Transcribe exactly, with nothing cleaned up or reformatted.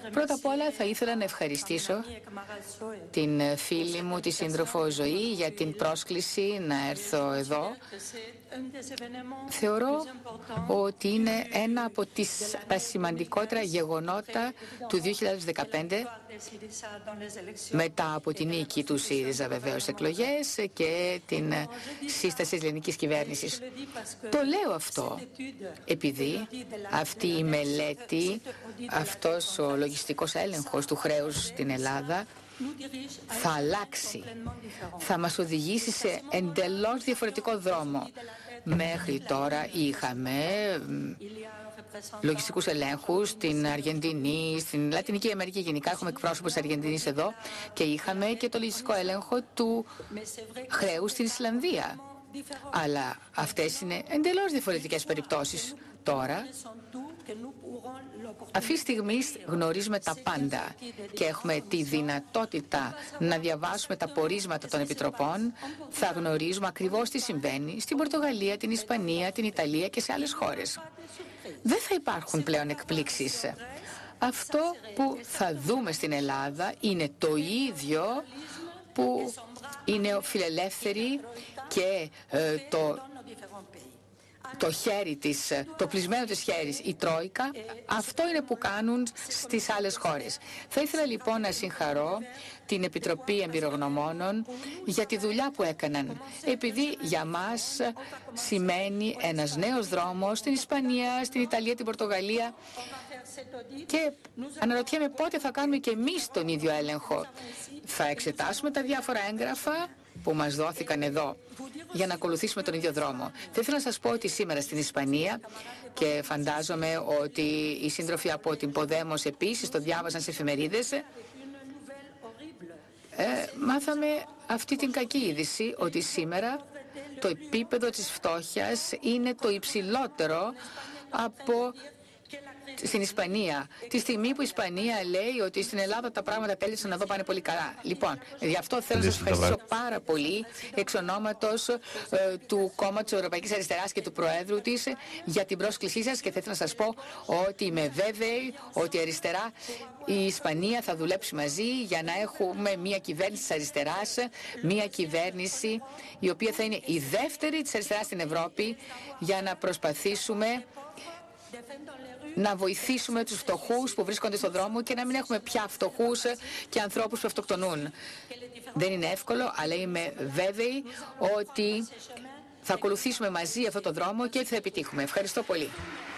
Πρώτα απ' όλα θα ήθελα να ευχαριστήσω την φίλη μου, τη σύντροφο Ζωή, για την πρόσκληση να έρθω εδώ. Θεωρώ ότι είναι ένα από τις, τα σημαντικότερα γεγονότα του δύο χιλιάδες δεκαπέντε, μετά από την νίκη του ΣΥΡΙΖΑ βεβαίως εκλογές και την σύσταση της ελληνικής κυβέρνησης. Το λέω αυτό επειδή αυτή η μελέτη, αυτός ο λογιστικός έλεγχος του χρέους στην Ελλάδα θα αλλάξει, θα μας οδηγήσει σε εντελώς διαφορετικό δρόμο. Μέχρι τώρα είχαμε λογιστικούς ελέγχους στην Αργεντινή, στην Λατινική Αμερική γενικά, έχουμε εκπρόσωπους της Αργεντινής εδώ και είχαμε και το λογιστικό έλεγχο του χρέους στην Ισλανδία. Αλλά αυτές είναι εντελώς διαφορετικές περιπτώσεις. Τώρα, αυτή τη στιγμή γνωρίζουμε τα πάντα και έχουμε τη δυνατότητα να διαβάσουμε τα πορίσματα των επιτροπών. Θα γνωρίζουμε ακριβώς τι συμβαίνει στην Πορτογαλία, την Ισπανία, την Ιταλία και σε άλλες χώρες. Δεν θα υπάρχουν πλέον εκπλήξεις. Αυτό που θα δούμε στην Ελλάδα είναι το ίδιο που είναι φιλελεύθεροι και ε, το, το χέρι της, το πλεισμένο της χέρις, η Τρόικα, αυτό είναι που κάνουν στις άλλες χώρες. Θα ήθελα λοιπόν να συγχαρώ την Επιτροπή Εμπειρογνωμόνων για τη δουλειά που έκαναν, επειδή για μας σημαίνει ένας νέος δρόμος στην Ισπανία, στην Ιταλία, την Πορτογαλία και αναρωτιέμαι πότε θα κάνουμε και εμείς τον ίδιο έλεγχο. Θα εξετάσουμε τα διάφορα έγγραφα που μας δόθηκαν εδώ για να ακολουθήσουμε τον ίδιο δρόμο. Θα ήθελα να σας πω ότι σήμερα στην Ισπανία, και φαντάζομαι ότι οι σύντροφοι από την Ποδέμος επίσης το διάβαζαν σε εφημερίδες, ε, μάθαμε αυτή την κακή είδηση ότι σήμερα το επίπεδο της φτώχειας είναι το υψηλότερο από στην Ισπανία. Τη στιγμή που η Ισπανία λέει ότι στην Ελλάδα τα πράγματα τέλειωσαν, εδώ πάνε πολύ καλά. Λοιπόν, γι' αυτό θέλω να σας ευχαριστήσω πάρα πολύ εξ ονόματος ε, του Κόμματος Ευρωπαϊκής Αριστεράς και του Προέδρου της για την πρόσκλησή σας και θα ήθελα να σας πω ότι είμαι βέβαιη ότι η αριστερά, η Ισπανία θα δουλέψει μαζί για να έχουμε μια κυβέρνηση της αριστεράς, μια κυβέρνηση η οποία θα είναι η δεύτερη της αριστεράς στην Ευρώπη για να προσπαθήσουμε να βοηθήσουμε τους φτωχούς που βρίσκονται στον δρόμο και να μην έχουμε πια φτωχούς και ανθρώπους που αυτοκτονούν. Δεν είναι εύκολο, αλλά είμαι βέβαιη ότι θα ακολουθήσουμε μαζί αυτό το δρόμο και θα επιτύχουμε. Ευχαριστώ πολύ.